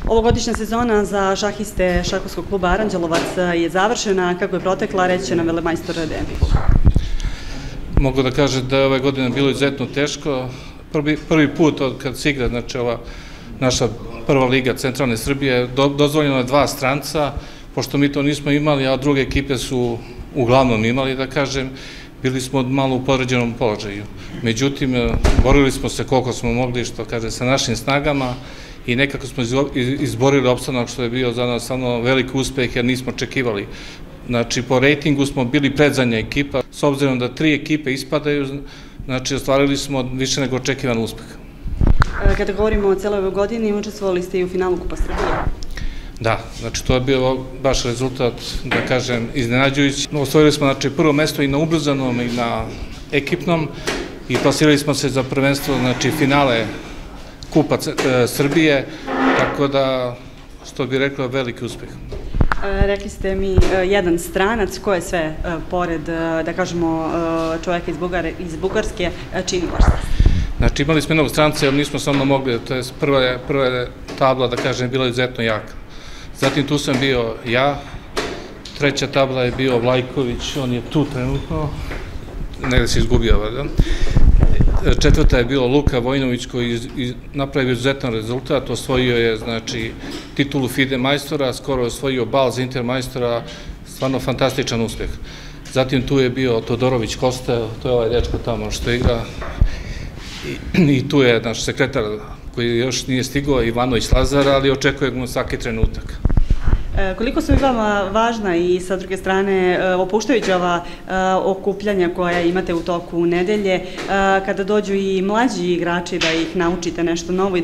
Ovogodišnja sezona za šahiste Šahovskog kluba Aranđelovac je završena. Kako je protekla, reći će nam velemajstor Dejan Pipuk. Mogu da kažem da je ove godine bilo izuzetno teško. Prvi put od kad se igra, znači ova naša prva liga Centralne Srbije, dozvoljeno je 2 stranca, pošto mi to nismo imali, a druge ekipe su uglavnom imali, da kažem, bili smo malo u podređenom položaju. Međutim, borili smo se koliko smo mogli, što kaže, sa našim snagama i nekako smo izborili opstanak, što je bio za nas stvarno veliki uspeh, jer nismo očekivali. Znači, po rejtingu smo bili predzadnja ekipa, s obzirom da 3 ekipe ispadaju, znači, ostvarili smo više nego očekivan uspeh. Kada govorimo o celoj ovoj godini, učestvovali ste i u finalu Kupa Srbije. Da, znači to je bio baš rezultat, da kažem, iznenađujući. Osvojili smo, znači, prvo mesto i na ubrzanom i na ekipnom i plasirali smo se za prvenstvo, znači, finale Kupa Srbije, tako da, što bi rekla, veliki uspeh. Rekli ste mi jedan stranac, ko je sve, pored, da kažemo, čovjeka iz Bugarske, čini vaš sastav? Znači, imali smo jednog stranca, jer nismo samo mogli, to je prva tabla, da kažem, bila izuzetno jaka. Zatim tu sam bio ja, 3. tabla je bio Vlajković, on je tu trenutno, negde se izgubio, valjda. 4. je bilo Luka Vojinović, koji napravio izuzetan rezultat, osvojio je, znači, titulu FIDE majstora, skoro je osvojio bal za Inter majstora, stvarno fantastičan uspeh. Zatim tu je bio Todorović Kosta, to je ovaj dečko tamo što igra, i tu je naš sekretar koji još nije stigao, Ivanović Lazar, ali očekujemo svaki trenutak. Koliko su vama važna i sa druge strane opuštajuća ova okupljanja koja imate u toku nedelje, kada dođu i mlađi igrači da ih naučite nešto novo i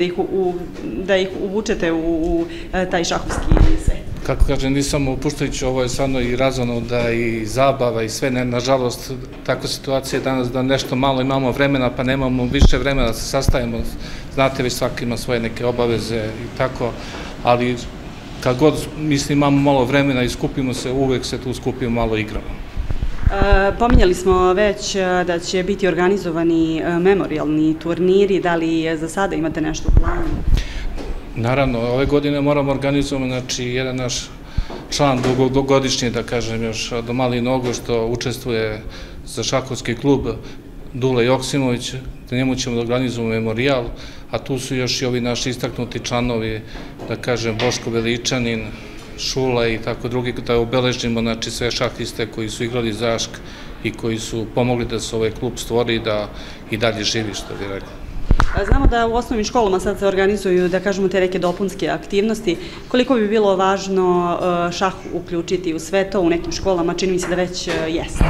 da ih uvučete u taj šahovski svet? Kako kažem, nisam opuštajući, ovo je stvarno i razonoda i zabava i sve, nažalost, tako situacija je danas da nešto malo imamo vremena, pa nemamo više vremena da se sastavimo, znate, već svaki ima svoje neke obaveze i tako, ali kad god, mislim, imamo malo vremena i skupimo se, uvek se tu skupimo, malo igramo. Pominjali smo već da će biti organizovani memorialni turniri, da li za sada imate nešto u planu? Naravno, ove godine moramo organizovati, znači, jedan naš član dugogodišnji, da kažem, još do Mali Nogo, što učestvuje za šahovski klub, Dule Joksimović, da njemu ćemo da organizujemo memorijal, a tu su još i ovi naši istaknuti članovi, da kažem, Boško Veličanin, Šula i tako drugi, da obeležimo, znači, sve šahiste koji su igrali Zašk i koji su pomogli da se ovaj klub stvori da i dalje živi, što bi rekao. Znamo da u osnovnim školama sad se organizuju, da kažemo, te neke dopunske aktivnosti. Koliko bi bilo važno šah uključiti u sve to u nekim školama? Čini mi se da već jeste.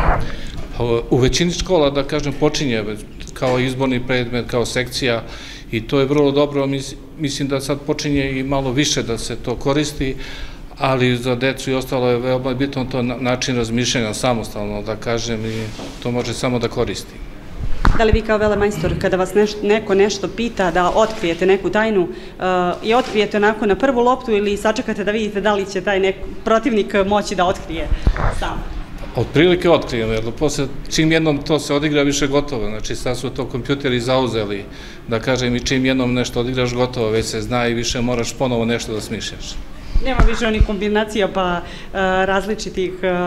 U većini škola, da kažem, počinje kao izborni predmet, kao sekcija i to je vrlo dobro. Mislim da sad počinje i malo više da se to koristi, ali za decu i ostalo je veoma bitno to način razmišljanja samostalno, da kažem, i to može samo da koristi. Da li vi kao velemajstor, kada vas neko nešto pita, da otkrijete neku tajnu i otkrijete onako na prvu loptu ili sačekate da vidite da li će taj protivnik moći da otkrije sam? Otprilike otkrijem, jer posle čim jednom to se odigra više gotovo, znači sad su to kompjuteri zauzeli, da kažem, i čim jednom nešto odigraš gotovo, već se zna i više moraš ponovo nešto da smišljaš. Nema više onih kombinacija pa različitih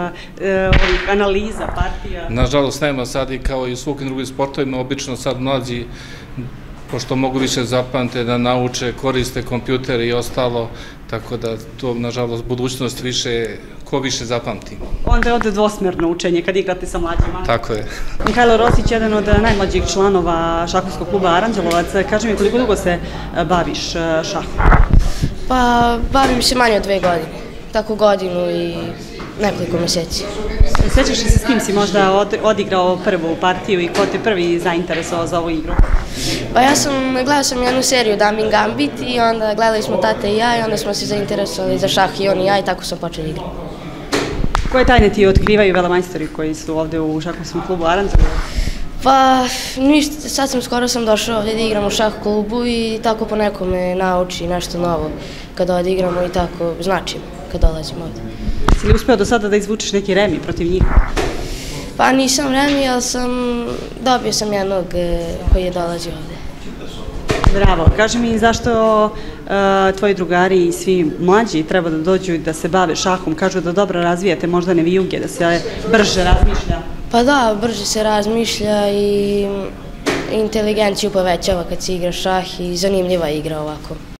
analiza, partija? Nažalost nema, sad i kao i u svukim drugim sportovima, obično sad mlađi, pošto mogu više zapamte da nauče, koriste kompjutere i ostalo, tako da to, nažalost, budućnost više, ko više zapamti. Onda je ovde dvosmerno učenje kad igrate sa mlađima. Tako je. Mihajlo Rosić, jedan od najmlađih članova šahovskog kluba Aranđelovac, kaži mi koliko dugo se baviš šahom? Pa, bavim se manje od 2 godine, tako godinu i nekoliko meseci. Sećaš li se s kim si možda odigrao prvu partiju i ko te prvi zainteresovao za ovu igru? Pa gledao sam jednu seriju Damin Gambit i onda gledali smo tata i ja i onda smo se zainteresovali za šah i on i ja i tako sam počeli igrati. Koje tajne ti otkrivaju velemajstori koji su ovde u šahovskom klubu Aranđelovac? Pa, ništa, sad skoro sam došao ovde da igram u šah klubu i tako po nekome nauči nešto novo kada odigramo i tako značim kad dolazim ovde. Si li uspeo do sada da izvučeš neki remi protiv njih? Pa nisam remi, ali dobio sam jednog koji je dolazio ovde. Bravo. Kaži mi zašto tvoji drugari i svi mlađi treba da dođu i da se bave šahom, kažu da dobro razvijate možda nevijuge, da se brže razmišlja? Pa da, brže se razmišlja i inteligenciju povećava kad se igra šah i zanimljiva igra ovako.